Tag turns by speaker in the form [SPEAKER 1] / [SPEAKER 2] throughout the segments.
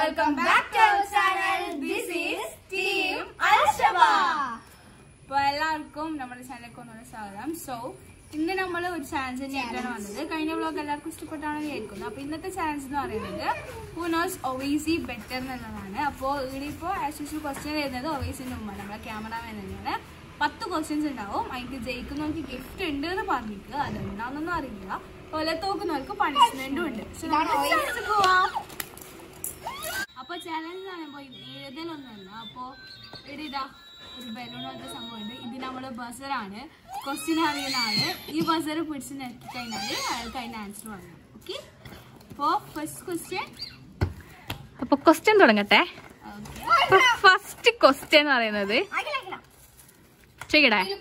[SPEAKER 1] welcome back to our channel. This is Team Al-Shaba. എല്ലാവർക്കും നമ്മുടെ ചാനലിലേക്ക് ഒന്നുകൂടെ സ്വാഗതം. സോ ഇന്ന് നമ്മൾ ഒരു ചാലഞ്ച് ചെയ്യാനാണ് വന്നത്. കഴിഞ്ഞ വ്ലോഗ് എല്ലാവർക്കും ഇഷ്ടപ്പെട്ടാണെന്ന് വിചാരിക്കുന്നു. അപ്പൊ ഇന്നത്തെ ചാലഞ്ച് എന്ന് പറയുന്നത് ഹു നോസ് ഒവൈസി ബെറ്റർ എന്നുള്ളതാണ്. അപ്പോൾ ഇവിടെ ഇപ്പോൾ ആസ് യൂഷ്വൽ ക്വസ്റ്റ്യൻ വരുന്നത് ഒവൈസിന്റെ മുമ്പാണ്, നമ്മുടെ ക്യാമറാമാൻ തന്നെയാണ്. 10 ക്വസ്റ്റ്യൻസ് ഉണ്ടാവും. അതിന് ജയിക്കുന്നവർക്ക് ഗിഫ്റ്റ് ഉണ്ട് എന്ന് പറഞ്ഞിട്ട് അതെന്താണെന്നൊന്നും അറിയില്ല. അതുപോലെ തോക്കുന്നവർക്ക് പണിഷ്മെന്റും ഉണ്ട്. അപ്പൊ ചാലഞ്ച് പറയുമ്പോ ഏതെങ്കിലൊന്നല്ല. അപ്പൊ ഇവിടെ ഇതാ ഒരു ബലൂൺ പോലത്തെ സംഭവമുണ്ട്. ഇത് നമ്മുടെ ബസറാണ്. ക്വസ്റ്റ്യൻ അറിയുന്ന ആള് ഈ ബസർ പിടിച്ച് നെക്കി കഴിഞ്ഞാല് അയാൾക്ക് അതിന്റെ ആൻസർ പറഞ്ഞു. ഓക്കെ, അപ്പൊ ഫസ്റ്റ് ക്വസ്റ്റ്യൻ.
[SPEAKER 2] അപ്പൊ ക്വസ്റ്റ്യൻ തുടങ്ങട്ടെ. ഫസ്റ്റ് ക്വസ്റ്റ്യൻ എന്ന് പറയുന്നത് ചെയ്യടേ.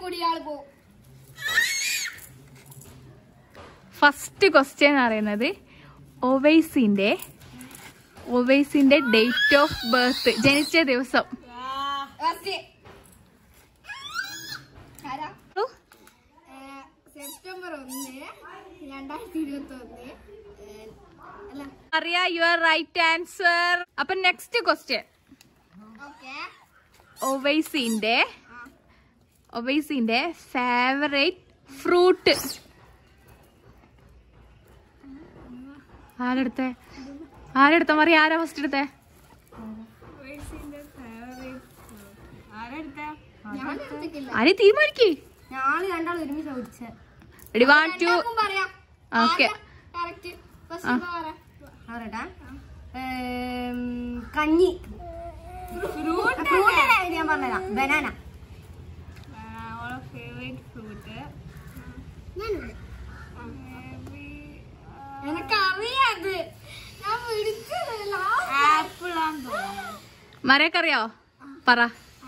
[SPEAKER 2] ഫസ്റ്റ് ക്വസ്റ്റ്യൻ എന്ന് പറയുന്നത് ഒവൈസിന്റെ ഡേറ്റ് ഓഫ് ബർത്ത്, ജനിച്ച ദിവസം.
[SPEAKER 1] സെപ്റ്റംബർ 1, 2021.
[SPEAKER 2] അറിയാ, യുവർ റൈറ്റ് ആൻസർ. അപ്പൊ നെക്സ്റ്റ് ക്വസ്റ്റ്യൻ. ഒവൈസിന്റെ ഫേവറേറ്റ് ഫ്രൂട്ട്. ആരെടുത്ത മറി? ആരാ ഫസ്റ്റ് എടുത്തേ? ആരെ തീരുമാനിക്കേ? റെഡി, 1 2. ഓക്കെ,
[SPEAKER 1] കഞ്ഞി. ഞാൻ പറഞ്ഞതാ, ബനാന. എനിക്കറിയാത്.
[SPEAKER 2] മരക്കറിയോ? പറ.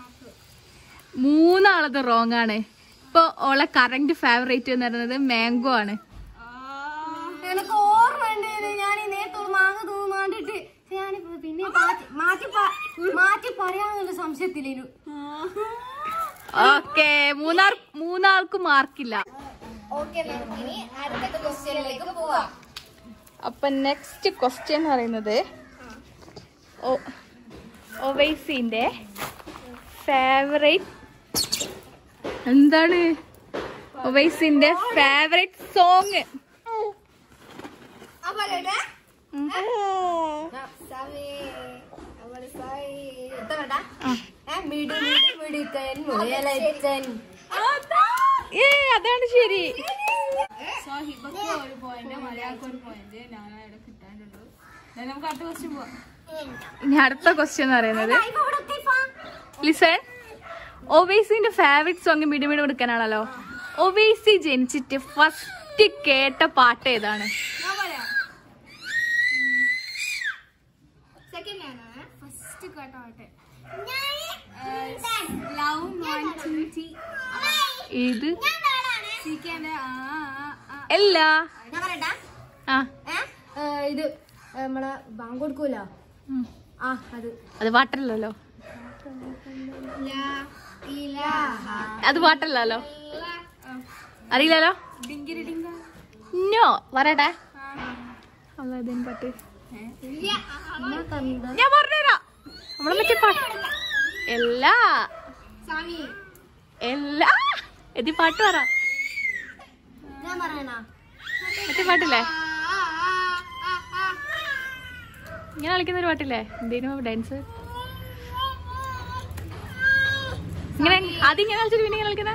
[SPEAKER 2] 3 റോങ് ആണ്. ഇപ്പൊ ഓളെ കറന്റ് ഫേവറേറ്റ് എന്ന് പറയുന്നത് മാംഗോ ആണ്.
[SPEAKER 1] എനിക്ക് ഓർമ്മ ഞാൻ നേരത്തെ മാങ്ങ തോന്നാണ്ടിട്ട് ഞാനിപ്പോ പിന്നെ മാറ്റി പറയാന്നുള്ള സംശയത്തിലേനു.
[SPEAKER 2] ഓക്കെ, മൂന്നാൾക്ക് മാർക്കില്ല. അപ്പൊ നെക്സ്റ്റ് ക്വസ്റ്റ്യൻ എന്ന് പറയുന്നത് ഒവൈസിന്റെ ഫേവറേറ്റ് എന്താണ്? ഒവൈസിന്റെ ഫേവറേറ്റ് സോങ്. അതാണ് ശരി. ഇനി അടുത്ത ക്വസ്റ്റ്യൻ എന്ന് പറയുന്നത് ലിസൺ. ഒവൈസിന്റെ ഫേവറേറ്റ് സോങ് മീഡിയം എടുക്കാനാണല്ലോ. ഒവൈസി ജനിച്ചിട്ട് ഫസ്റ്റ് കേട്ട പാട്ട് ഏതാണ്? ഇത് അല്ല.
[SPEAKER 1] ഇത് നമ്മളെ ബാങ്ക് കൊടുക്കൂല.
[SPEAKER 2] അത് പാട്ടല്ലോ. അത് പാട്ടല്ലോ. അറിയില്ലല്ലോ. നോ, പറയട്ടെ. പാട്ട് ഞാൻ പറഞ്ഞുതരാം. നമ്മളെ മറ്റേ പാട്ട് എല്ലാ എതി പാട്ട് പറ. മറ്റേ പാട്ടില്ലേ, ഇങ്ങനെ കളിക്കുന്നൊരു പാട്ടില്ലേ? എന്തേലും ഡാൻസ് ഇങ്ങനെ അതിങ്ങനെ കളിച്ചിട്ട് പിന്നെ ഇങ്ങനെ കളിക്കുന്നേ.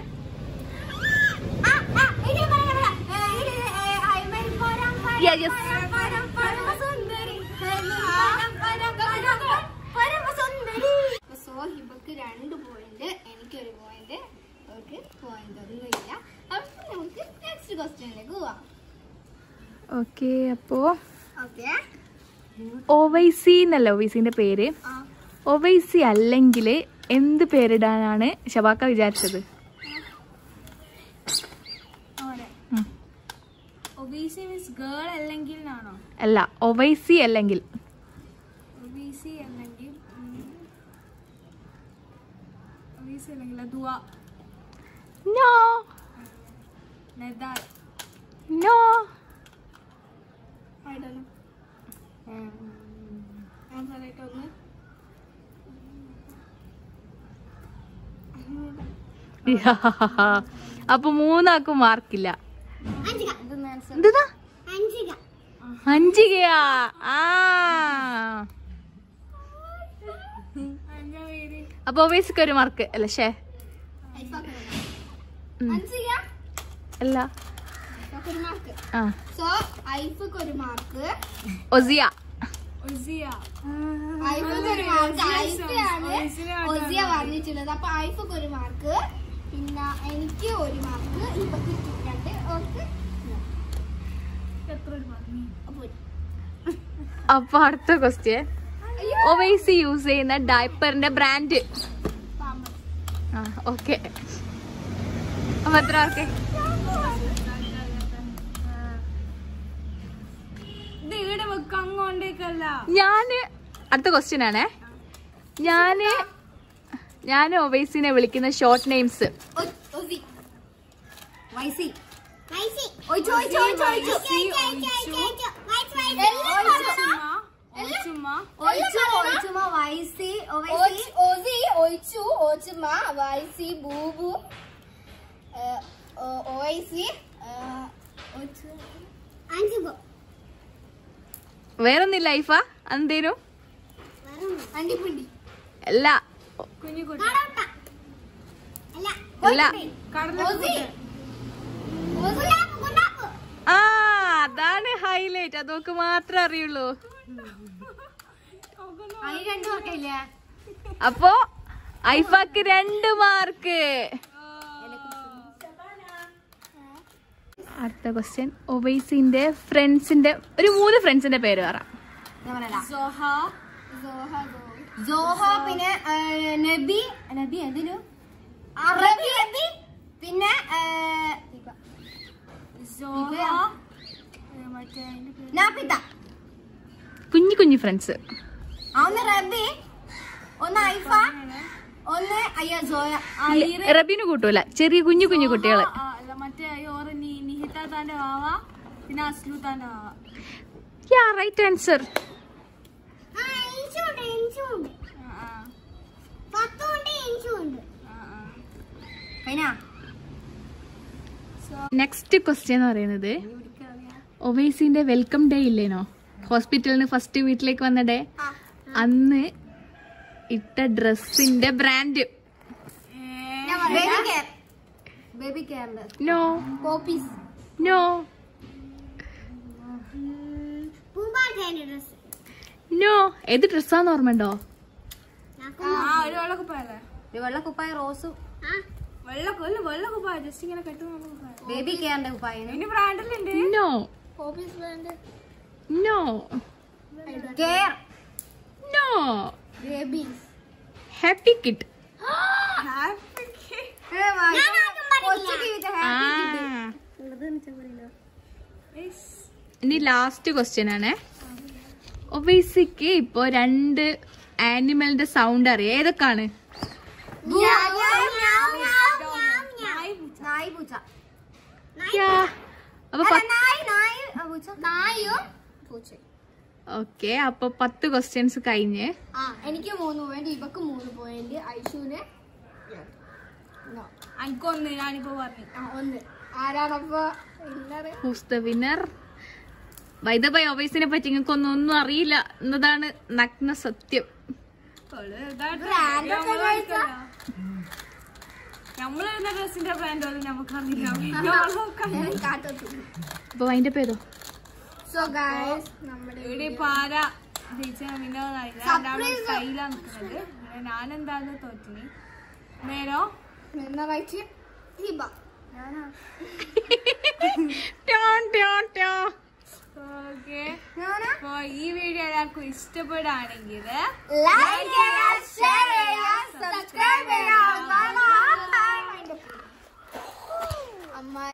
[SPEAKER 1] സോഹിബക്ക് 2 പോയിന്റ്, എനിക്കൊരു പോയിന്റ്. പോയിന്റ് ഒന്നുമില്ല. അപ്പൊ നമുക്ക് നെക്സ്റ്റ് ക്വസ്റ്റ്യനിലേക്ക് പോവാം.
[SPEAKER 2] ഓക്കെ, അപ്പോ ഒവൈസി എന്നല്ല ഒവൈസിന്റെ പേര്. ഒവൈസി അല്ലെങ്കിൽ എന്ത് പേരിടാനാണ് ഷബാക്ക വിചാരിച്ചത്? അല്ല, ഒവൈസി അല്ലെങ്കിൽ. No. No.
[SPEAKER 1] I don't know. Answer ആയിട്ട് ഒന്ന്
[SPEAKER 2] അപ്പൊ 3 ആക്കും മാർക്കില്ല. എന്താ അഞ്ചികയാ? അപ്പൊ ഒവൈസിക്ക് 1 മാർക്ക് അല്ല? ഷേ അല്ല. ഒസിയ
[SPEAKER 3] പറഞ്ഞിട്ടുള്ളത്. അപ്പൊ ഐഫക്ക് 1 മാർക്ക്, പിന്നെ എനിക്ക് 1 മാർക്ക്, ഇപ്പൊക്ക് 2.
[SPEAKER 2] അപ്പൊ അടുത്ത ക്വസ്റ്റ്യൻ, ഒവൈസി യൂസ് ചെയ്യുന്ന ഡയപ്പറിന്റെ ബ്രാൻഡ്. ഓക്കെ. അപ്പൊ എത്ര മാർക്ക്? ഞാന് അടുത്ത ക്വസ്റ്റ്യൻ ആണേ. ഞാന് ഒവൈസിനെ വിളിക്കുന്ന ഷോർട്ട് നെയിംസ്. വേറൊന്നില്ല ഐഫാ? എന്തേനു? അല്ല അല്ല. അതാണ് ഹൈലൈറ്റ്. അതൊക്കെ മാത്രമേ അറിയുള്ളൂ. അപ്പൊ ഐഫാക്ക് 2 മാർക്ക്. അടുത്ത ക്വസ്റ്റ്യൻ, ഒവൈസിന്റെ ഫ്രണ്ട്സിന്റെ ഒരു 3 ഫ്രണ്ട്സിന്റെ പേര് പറ.
[SPEAKER 3] സോഹ, പിന്നെ നബി എന്തിനു, പിന്നെ
[SPEAKER 2] കുഞ്ഞു ഫ്രണ്ട്സ്.
[SPEAKER 3] ഒന്ന് റബി, ഒന്ന് ഐഫ, ഒന്ന് സോയ.
[SPEAKER 2] റബീന് കൂട്ടൂല, ചെറിയ കുഞ്ഞു കുട്ടികള്.
[SPEAKER 1] മറ്റേ നിഹിതാന്റെ വാവ, പിന്നെ അസ്ലുതാന്റെ വാവ.
[SPEAKER 2] Right answer. നെക്സ്റ്റ് ക്വസ്റ്റ്യൻ എന്ന് പറയുന്നത്, ഒവൈസിന്റെ വെൽക്കം ഡേ ഇല്ലേനോ, ഹോസ്പിറ്റലിൽ നിന്ന് ഫസ്റ്റ് വീട്ടിലേക്ക് വന്ന ഡേ, അന്ന് ഇട്ട ഡ്രസ്സിന്റെ ബ്രാൻഡ്. No no no. ഏത് ഡ്രസ്സാന്ന് ഓർമ്മയുണ്ടോ?
[SPEAKER 3] വെള്ളക്കുപ്പായ റോസും
[SPEAKER 1] വെള്ളക്കുപ്പായ ജസ്റ്റ് ഇങ്ങനെ കെട്ടുന്ന
[SPEAKER 3] ബേബി കെയറിന്റെ കുപ്പായ.
[SPEAKER 2] No no
[SPEAKER 3] care.
[SPEAKER 2] No.
[SPEAKER 3] Baby
[SPEAKER 2] happy kid. ഇനി ലാസ്റ്റ് ക്വസ്റ്റ്യൻ ആണ്. ഒവൈസിക്ക് ഇപ്പൊ 2 ആനിമലിന്റെ സൗണ്ട് അറിയാം. ഏതൊക്കെയാണ്? ഓക്കെ. അപ്പൊ 10 ക്വസ്റ്റ്യൻസ് കഴിഞ്ഞ്.
[SPEAKER 3] എനിക്ക് 3 പോയിന്റ്, ഇവക്ക് 3 പോയിന്റ്, ഐഷുവിന്
[SPEAKER 1] എനിക്കൊന്ന്. ഞാനിപ്പോ പറഞ്ഞു
[SPEAKER 3] 1. ആരാണപ്പോ
[SPEAKER 2] who's the winner? By the by, ഒവൈസിനെ പറ്റി നിങ്ങൾക്കൊന്നും അറിയില്ല എന്നതാണ് നഗ്ന സത്യം.
[SPEAKER 1] നമ്മളിരുന്ന ഡ്രസ്സിന്റെ ബ്രാൻഡ് നമുക്കറിയില്ല.
[SPEAKER 2] അപ്പൊ അതിന്റെ പേരോ?
[SPEAKER 1] ഇവിടെ പാര കയ്യിലാ നിൽക്കുന്നത്. ഞാനെന്താന്ന് തോറ്റിനി. നേരോ ഓക്കെ. അപ്പൊ ഈ വീഡിയോ എല്ലാവർക്കും ഇഷ്ടപ്പെടുകയാണെങ്കിൽ
[SPEAKER 3] ലൈക്ക് ചെയ്യുക, ഷെയർ ചെയ്യുക, സബ്സ്ക്രൈബ് ചെയ്യുക.